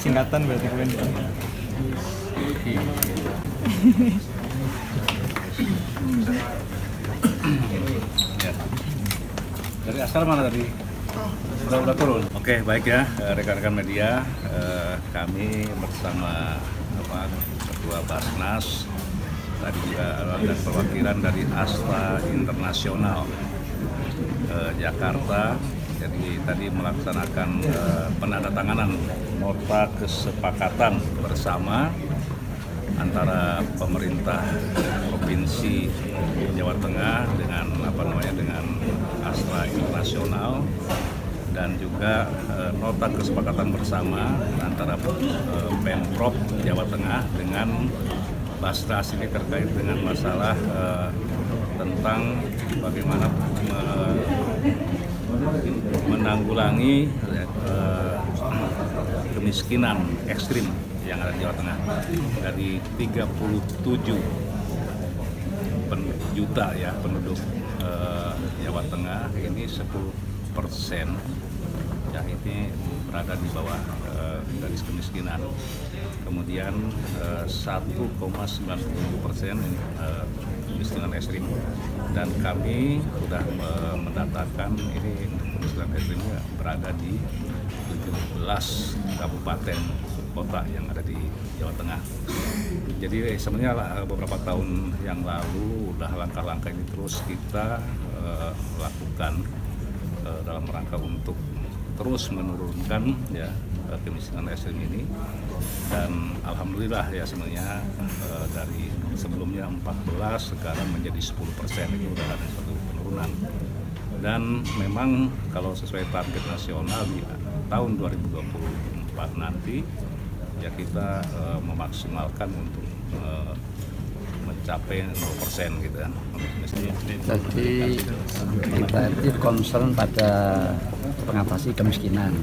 Singkatan berarti Kemenpan. Ya. Dari asal mana tadi? Udah turun. Oke, baik ya rekan-rekan media, kami bersama Ketua Basnas tadi juga dan perwakilan dari Astra Internasional Jakarta. Jadi tadi melaksanakan penandatanganan nota kesepakatan bersama antara pemerintah Provinsi Jawa Tengah dengan dengan Astra Internasional, dan juga nota kesepakatan bersama antara Pemprov Jawa Tengah dengan Basnas ini terkait dengan masalah tentang bagaimana menanggulangi kemiskinan ekstrim yang ada di Jawa Tengah. Dari 37 juta ya penduduk Jawa Tengah, ini 10% ya ini berada di bawah garis kemiskinan. Kemudian 1,97% kemiskinan ekstrim, dan kami sudah mendatakan ini kemiskinan ekstrimnya berada di 17 kabupaten kota yang ada di Jawa Tengah. Jadi sebenarnya beberapa tahun yang lalu udah langkah-langkah ini terus kita lakukan dalam rangka untuk terus menurunkan ya kemiskinan ekstrim ini, dan alhamdulillah ya sebenarnya dari sebelumnya 14 sekarang menjadi 10%, ini sudah ada satu penurunan. Dan memang kalau sesuai target nasional di tahun 2024 nanti ya kita memaksimalkan untuk mencapai 0% gitu kan. Jadi kita itu concern pada mengatasi kemiskinan.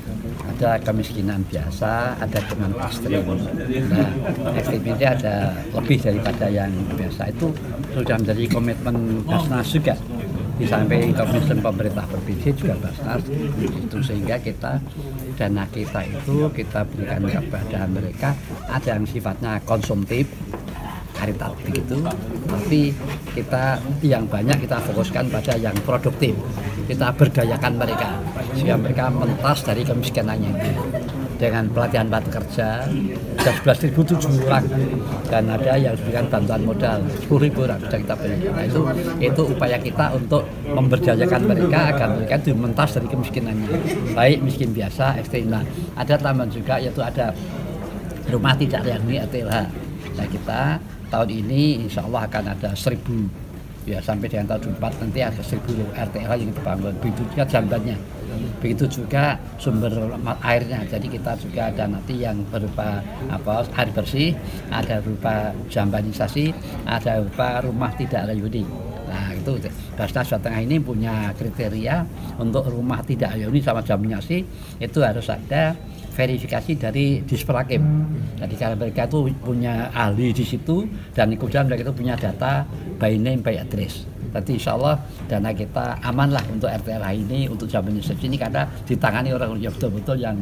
Ada kemiskinan biasa, ada dengan ekstrim. Nah, ekstrim ini ada lebih daripada yang biasa. Itu sudah menjadi komitmen Basnas juga. Di samping komitmen pemerintah provinsi juga Basnas itu, sehingga kita dana kita itu kita berikan kepada mereka, ada yang sifatnya konsumtif, karitatif begitu, tapi kita yang banyak kita fokuskan pada yang produktif. Kita berdayakan mereka sehingga mereka mentas dari kemiskinannya itu dengan pelatihan kerja 11.007 orang, dan ada yang diberikan bantuan modal 10.000 orang sudah kita berikan. Nah, itu upaya kita untuk memberdayakan mereka agar mereka itu mentas dari kemiskinannya, baik miskin biasa, ekstrim. Nah, ada tambahan juga, yaitu ada rumah tidak layak huni RTLH. Nah, kita tahun ini insya Allah akan ada 1.000 ya, sampai dengan tahun 2024 nanti ada 1.000 RTLH yang dibangun. Begitu juga jambannya, begitu juga sumber airnya. Jadi kita juga ada nanti yang berupa air bersih, ada berupa jambanisasi, ada berupa rumah tidak layak huni. Nah, itu Basnas Jawa Tengah ini punya kriteria untuk rumah tidak layak huni sama jambanisasi, itu harus ada verifikasi dari Disperhakim. Jadi karena mereka itu punya ahli di situ, dan kemudian mereka itu punya data by name by address. Jadi insya Allah dana kita aman lah untuk RTLH ini, untuk jambanisasi ini, karena ditangani orang yang betul-betul yang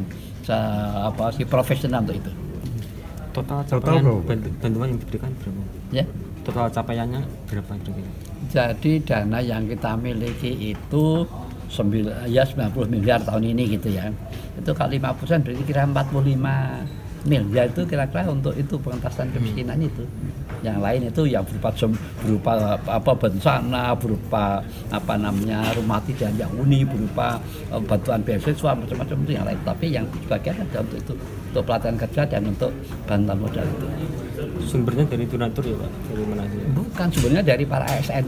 profesional untuk itu. Total capaian bantuan yang diberikan berapa? Ya. Total capaiannya berapa kira-kira? Jadi dana yang kita miliki itu 90 miliar tahun ini gitu ya. Itu kali 5% berarti kira 45 miliar itu kira-kira untuk itu pengentasan kemiskinan itu. Yang lain itu yang berupa bencana, berupa rumah tidak layak huni, berupa bantuan beasiswa, macam-macam itu yang lain. Tapi yang sebagian ada untuk itu, untuk pelatihan kerja dan untuk bantuan modal itu. Sumbernya dari donatur ya Pak? Dari mana sih? Bukan, sumbernya dari para ASN.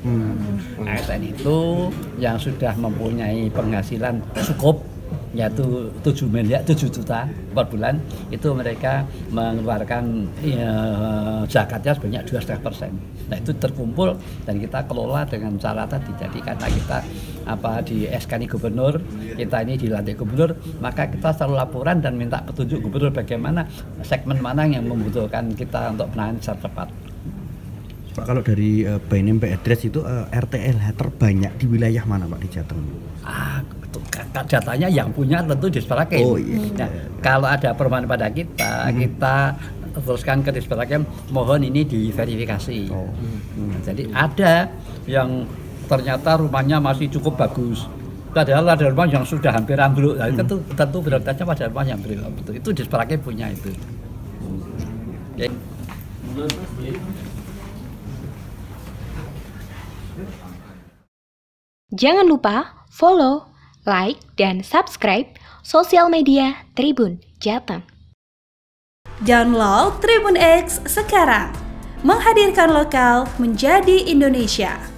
ASN itu yang sudah mempunyai penghasilan cukup, yaitu 7 juta per bulan, itu mereka mengeluarkan zakatnya sebanyak 2,5%. Nah, itu terkumpul dan kita kelola dengan cara tadi. Jadi karena kita di SK gubernur, kita ini dilantik gubernur, maka kita selalu laporan dan minta petunjuk gubernur bagaimana segmen mana yang membutuhkan kita untuk penanganan secara cepat. Pak, kalau dari by name by address itu RTLH terbanyak di wilayah mana Pak di Jateng? datanya yang punya tentu Disperhakim. Oh, iya. Nah, kalau ada permohonan pada kita, kita teruskan ke Disperhakim, mohon ini diverifikasi. Jadi ada yang ternyata rumahnya masih cukup bagus. Padahal ada rumah yang sudah hampir ambruk. Nah, tentu prioritasnya pada rumah yang ambruk. Itu Disperhakim punya itu. Okay. Jangan lupa follow, like, dan subscribe sosial media Tribun Jateng. Download Tribun X sekarang, menghadirkan lokal menjadi Indonesia.